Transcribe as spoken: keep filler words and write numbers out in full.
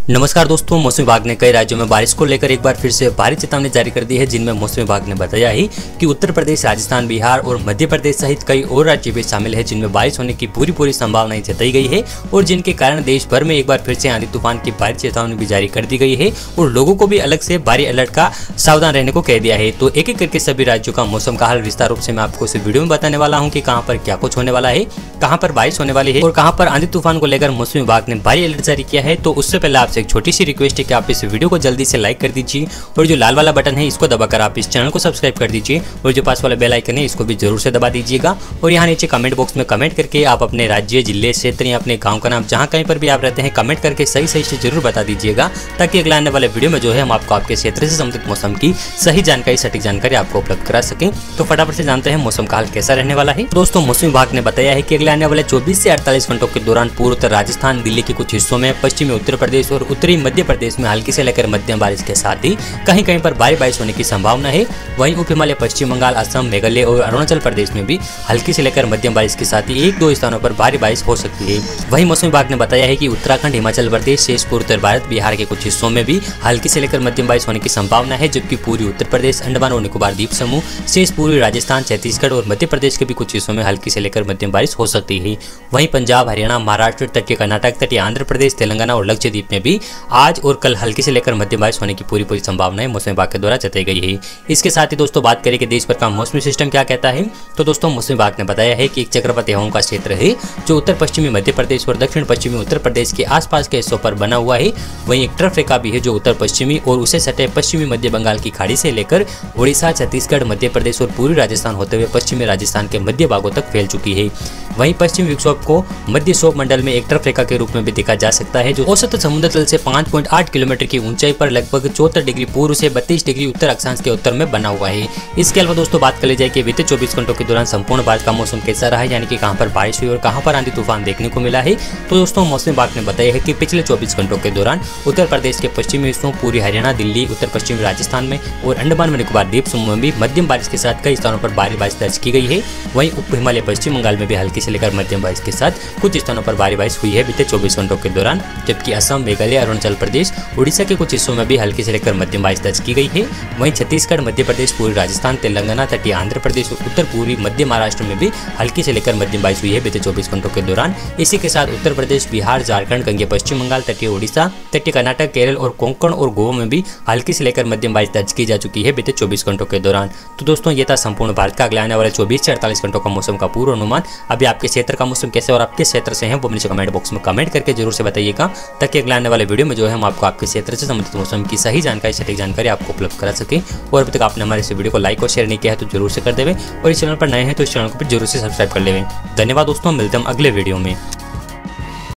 नमस्कार दोस्तों, मौसम विभाग ने कई राज्यों में बारिश को लेकर एक बार फिर से भारी चेतावनी जारी कर दी है, जिनमें मौसम विभाग ने बताया है कि उत्तर प्रदेश, राजस्थान, बिहार और मध्य प्रदेश सहित कई और राज्य भी शामिल है, जिनमें बारिश होने की पूरी पूरी संभावनाएं जताई गई है और जिनके कारण देश भर में एक बार फिर से आंधी तूफान की भारी चेतावनी भी जारी कर दी गई है और लोगों को भी अलग से भारी अलर्ट का सावधान रहने को कह दिया है। तो एक एक करके सभी राज्यों का मौसम का हाल विस्तार रूप से मैं आपको इस वीडियो में बताने वाला हूँ कि कहाँ पर क्या कुछ होने वाला है, कहाँ पर बारिश होने वाली है और कहाँ पर आंधी तूफान को लेकर मौसम विभाग ने भारी अलर्ट जारी किया है। तो उससे पहले आपसे एक छोटी सी रिक्वेस्ट कि आप इस वीडियो को जल्दी से लाइक कर दीजिए और जो लाल वाला बटन है इसको दबाकर आप इस चैनल को सब्सक्राइब कर दीजिए और जो पास वाला बेल आइकन है इसको भी जरूर से दबा दीजिएगा। और यहाँ नीचे कमेंट बॉक्स में कमेंट करके आप अपने राज्य, जिले, क्षेत्र या अपने गांव का नाम जहाँ कहीं पर भी आप रहते हैं कमेंट करके सही सही से जरूर बता दीजिएगा, ताकि अगले आने वाले वीडियो में जो है हम आपको आपके क्षेत्र से संबंधित मौसम की सही जानकारी, सटीक जानकारी आपको उपलब्ध करा सकें। तो फटाफट से जानते हैं मौसम का हाल कैसा रहने वाला है। दोस्तों, मौसम विभाग ने बताया है कि अगले आने वाले चौबीस से अड़तालीस घंटों के दौरान पूर्व उत्तर राजस्थान, दिल्ली के कुछ हिस्सों में, पश्चिमी उत्तर प्रदेश और उत्तरी मध्य प्रदेश में हल्की से लेकर मध्यम बारिश के साथ ही कहीं कहीं पर भारी बारिश होने की संभावना है। वहीं उप हिमालय, पश्चिम बंगाल, असम, मेघालय और अरुणाचल प्रदेश में भी हल्की से लेकर मध्यम बारिश के साथ ही एक दो स्थानों पर भारी बारिश हो सकती है। वहीं मौसम विभाग ने बताया है कि उत्तराखंड, हिमाचल प्रदेश, शेष पूर्व उत्तर भारत, बिहार के कुछ हिस्सों में भी हल्की से लेकर मध्यम बारिश होने की संभावना है, जबकि पूर्वी उत्तर प्रदेश, अंडमान और निकोबार द्वीप समूह, शेष पूर्वी राजस्थान, छत्तीसगढ़ और मध्य प्रदेश के भी कुछ हिस्सों में हल्की से लेकर मध्यम बारिश हो सकती है। वहीं पंजाब, हरियाणा, महाराष्ट्र, तटीय कर्नाटक, तटीय आंध्र प्रदेश, तेलंगाना और लक्षद्वीप में भी आज और कल हल्की से लेकर मध्यम बारिश होने की पूरी पूरी संभावनाएं मौसम विभाग के द्वारा जताई गई है। इसके साथ ही दोस्तों बात करें कि देश भर का मौसमी सिस्टम क्या कहता है, तो दोस्तों मौसम विभाग ने बताया है कि एक चक्रवाती हवाओं का क्षेत्र है जो उत्तर पश्चिमी मध्य प्रदेश और दक्षिण पश्चिमी उत्तर प्रदेश के आसपास के हिस्सों पर बना हुआ है। वहीं एक ट्रफ रेखा भी है जो उत्तर पश्चिमी और उसे सटे पश्चिमी मध्य बंगाल की खाड़ी से लेकर उड़ीसा, छत्तीसगढ़, मध्य प्रदेश और पूर्वी राजस्थान होते हुए पश्चिमी राजस्थान के मध्य भागों तक फैल चुकी है। वहीं पश्चिमी विक्षोभ को मध्य क्षोभ मंडल में एक ट्रफ रेखा के रूप में भी देखा जा सकता है, जो औसत समुद्र तल से पाँच पॉइंट आठ किलोमीटर की ऊंचाई पर लगभग चौहत्तर डिग्री पूर्व से बत्तीस डिग्री उत्तर अक्षांश के उत्तर में बना हुआ है। इसके अलावा दोस्तों बात कर ली जाए कि बीते चौबीस घंटों के दौरान संपूर्ण भारत का मौसम कैसा रहा है, यानी कि कहां पर बारिश हुई और कहां पर आंधी तूफान देखने को मिला है। तो दोस्तों मौसम विभाग ने बताया है कि पिछले चौबीस घंटों के दौरान उत्तर प्रदेश के पश्चिमी हिस्सों, पूर्वी हरियाणा, दिल्ली, उत्तर पश्चिमी राजस्थान में और अंडमान और निकोबार द्वीप समूह में भी मध्यम बारिश के साथ कई स्थानों पर भारी बारिश दर्ज की गई है। वहीं उप हिमालय, पश्चिम बंगाल में भी हल्की से लेकर मध्यम बारिश के साथ कुछ स्थानों पर भारी बारिश हुई है बीते चौबीस घंटों के दौरान, जबकि असम, मेघालय, अरुणाचल प्रदेश, उड़ीसा के कुछ हिस्सों में भी हल्की से लेकर मध्यम बारिश दर्ज की गई है। वहीं छत्तीसगढ़, मध्य प्रदेश, पूर्वी राजस्थान, तेलंगाना, तटीय आंध्र प्रदेश और उत्तर पूर्वी मध्य महाराष्ट्र में भी हल्की से लेकर मध्यम बारिश हुई है बीते चौबीस घंटों के दौरान। इसी के साथ उत्तर प्रदेश, बिहार, झारखंड, गंगे पश्चिम बंगाल, तटीय उड़ीसा, तटीय कर्नाटक, केरल और कोंकण और गोवा में भी हल्की से लेकर मध्यम बारिश दर्ज की जा चुकी है बीते चौबीस घंटों के दौरान। तो दोस्तों ये था संपूर्ण भारत का अगले आने वाले चौबीस से अड़तालीस घंटों का मौसम का पूर्व अनुमान। अभी आपके क्षेत्र का मौसम कैसे और आपके क्षेत्र से है वो मुझे कमेंट बॉक्स में कमेंट करके जरूर से बताइएगा, ताकि अगले आने वाले वीडियो में जो है हम आपको आपके क्षेत्र से संबंधित मौसम की सही जानकारी, सटीक जानकारी आपको उपलब्ध करा सके। और अभी तक आपने हमारे इस वीडियो को लाइक और शेयर नहीं किया है तो जरूर से कर देवे और इस चैनल पर नए हैं तो इस चैनल को भी जरूर से सब्सक्राइब कर लेवे। धन्यवाद दोस्तों, मिलते हैं अगले वीडियो में।